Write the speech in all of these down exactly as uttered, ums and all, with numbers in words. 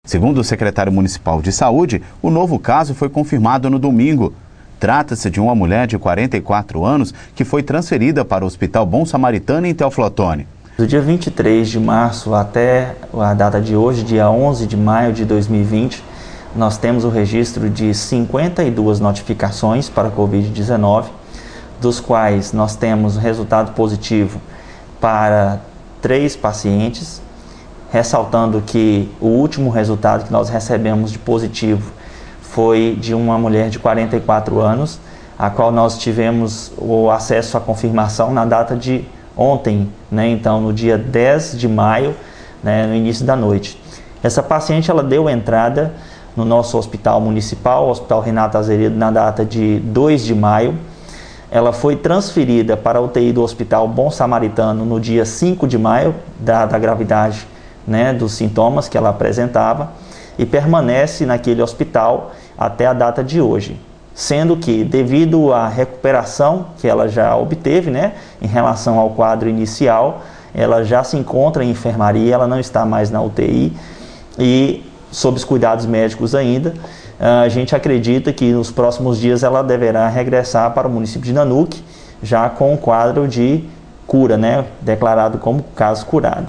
Segundo o secretário municipal de saúde, o novo caso foi confirmado no domingo. Trata-se de uma mulher de quarenta e quatro anos que foi transferida para o Hospital Bom Samaritano em Teófilo Otoni. Do dia vinte e três de março até a data de hoje, dia onze de maio de dois mil e vinte, nós temos o registro de cinquenta e duas notificações para a covid dezenove, dos quais nós temos resultado positivo para três pacientes, ressaltando que o último resultado que nós recebemos de positivo foi de uma mulher de quarenta e quatro anos, a qual nós tivemos o acesso à confirmação na data de ontem, né? Então no dia dez de maio, né, no início da noite. Essa paciente ela deu entrada no nosso hospital municipal, o Hospital Renato Azeredo, na data de dois de maio. Ela foi transferida para a U T I do Hospital Bom Samaritano no dia cinco de maio, dada a gravidade, né, dos sintomas que ela apresentava, e permanece naquele hospital até a data de hoje. Sendo que, devido à recuperação que ela já obteve, né, em relação ao quadro inicial, ela já se encontra em enfermaria, ela não está mais na U T I e sob os cuidados médicos ainda. A gente acredita que nos próximos dias ela deverá regressar para o município de Nanuque, já com o quadro de cura, né, declarado como caso curado.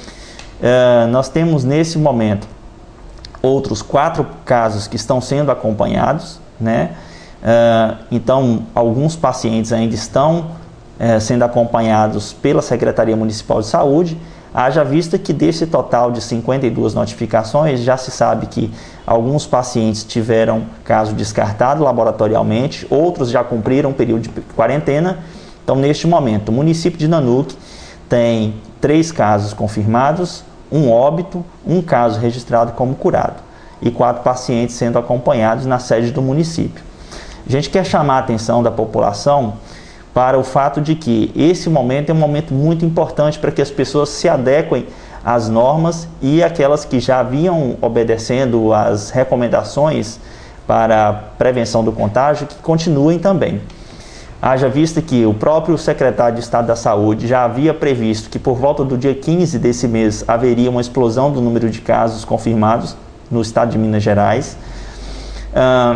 Uh, nós temos nesse momento outros quatro casos que estão sendo acompanhados, né? Uh, então, alguns pacientes ainda estão uh, sendo acompanhados pela Secretaria Municipal de Saúde, haja vista que desse total de cinquenta e duas notificações, já se sabe que alguns pacientes tiveram caso descartado laboratorialmente, outros já cumpriram o período de quarentena. Então, neste momento, o município de Nanuque tem três casos confirmados, um óbito, um caso registrado como curado e quatro pacientes sendo acompanhados na sede do município. A gente quer chamar a atenção da população para o fato de que esse momento é um momento muito importante para que as pessoas se adequem às normas e aquelas que já vinham obedecendo às recomendações para a prevenção do contágio, que continuem também. Haja vista que o próprio secretário de Estado da Saúde já havia previsto que por volta do dia quinze desse mês haveria uma explosão do número de casos confirmados no estado de Minas Gerais. Uh,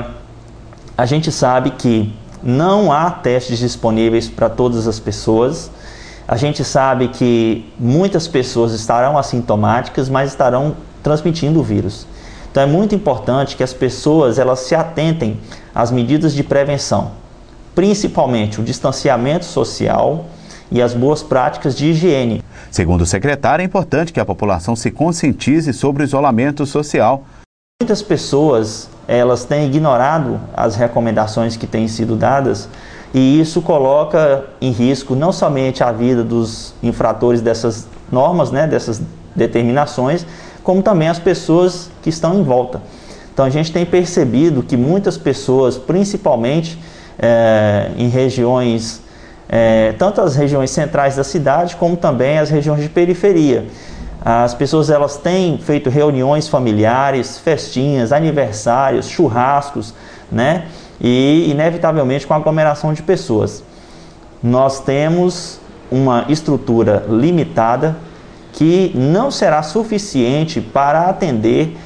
a gente sabe que não há testes disponíveis para todas as pessoas. A gente sabe que muitas pessoas estarão assintomáticas, mas estarão transmitindo o vírus. Então é muito importante que as pessoas elas se atentem às medidas de prevenção, principalmente o distanciamento social e as boas práticas de higiene. Segundo o secretário, é importante que a população se conscientize sobre o isolamento social. Muitas pessoas elas têm ignorado as recomendações que têm sido dadas e isso coloca em risco não somente a vida dos infratores dessas normas, né, dessas determinações, como também as pessoas que estão em volta. Então a gente tem percebido que muitas pessoas, principalmente É, em regiões, é, tanto as regiões centrais da cidade, como também as regiões de periferia. As pessoas elas têm feito reuniões familiares, festinhas, aniversários, churrascos, né? E inevitavelmente com aglomeração de pessoas. Nós temos uma estrutura limitada que não será suficiente para atender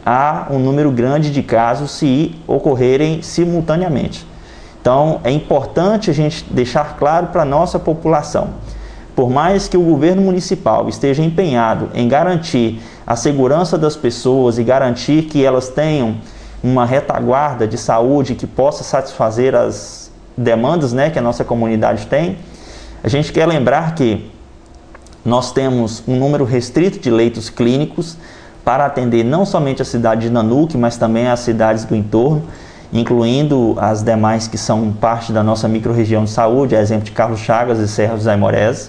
a um número grande de casos se ocorrerem simultaneamente. Então, é importante a gente deixar claro para a nossa população, por mais que o governo municipal esteja empenhado em garantir a segurança das pessoas e garantir que elas tenham uma retaguarda de saúde que possa satisfazer as demandas, né, que a nossa comunidade tem, a gente quer lembrar que nós temos um número restrito de leitos clínicos para atender não somente a cidade de Nanuque, mas também as cidades do entorno, incluindo as demais que são parte da nossa microrregião de saúde, a exemplo de Carlos Chagas e Serra dos Aimorés.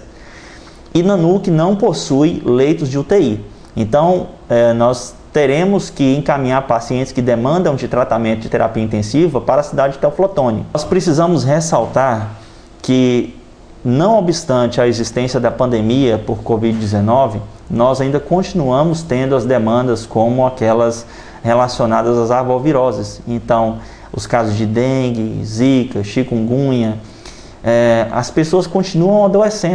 E Nanuque não possui leitos de U T I. Então, eh, nós teremos que encaminhar pacientes que demandam de tratamento de terapia intensiva para a cidade de Teófilo Otoni. Nós precisamos ressaltar que, não obstante a existência da pandemia por covid dezenove, nós ainda continuamos tendo as demandas como aquelas relacionadas às arboviroses. Então, os casos de dengue, zika, chikungunya, é, as pessoas continuam adoecendo.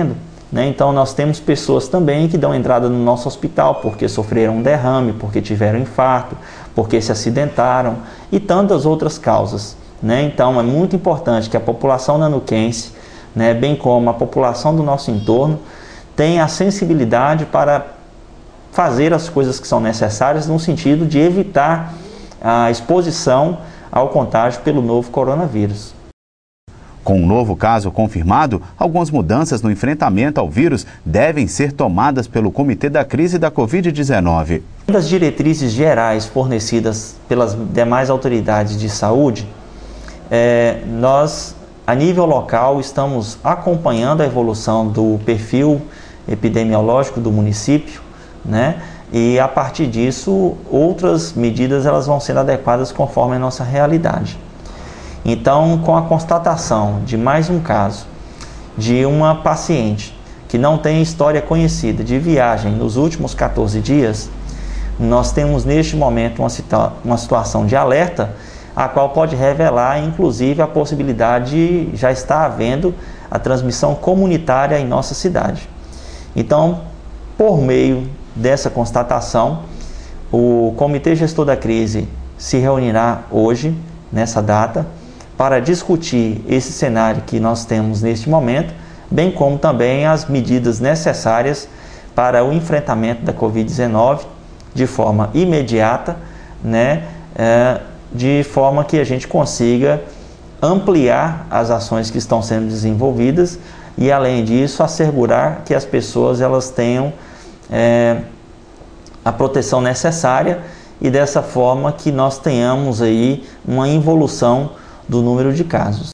né? Então nós temos pessoas também que dão entrada no nosso hospital porque sofreram um derrame, porque tiveram infarto, porque se acidentaram e tantas outras causas, né? Então é muito importante que a população nanuquense, né, bem como a população do nosso entorno, tenha a sensibilidade para fazer as coisas que são necessárias no sentido de evitar a exposição ao contágio pelo novo coronavírus. Com o novo caso confirmado, algumas mudanças no enfrentamento ao vírus devem ser tomadas pelo Comitê da Crise da covid dezenove. Das diretrizes gerais fornecidas pelas demais autoridades de saúde, é, nós, a nível local, estamos acompanhando a evolução do perfil epidemiológico do município, né? E a partir disso, outras medidas elas vão sendo adequadas conforme a nossa realidade. Então, com a constatação de mais um caso de uma paciente que não tem história conhecida de viagem nos últimos quatorze dias, nós temos neste momento uma, situa uma situação de alerta, a qual pode revelar, inclusive, a possibilidade de já estar havendo a transmissão comunitária em nossa cidade. Então, por meio dessa constatação, o Comitê Gestor da Crise se reunirá hoje, nessa data, para discutir esse cenário que nós temos neste momento, bem como também as medidas necessárias para o enfrentamento da covid dezenove de forma imediata, né, é, de forma que a gente consiga ampliar as ações que estão sendo desenvolvidas e, além disso, assegurar que as pessoas elas tenham é, a proteção necessária e dessa forma que nós tenhamos aí uma involução do número de casos.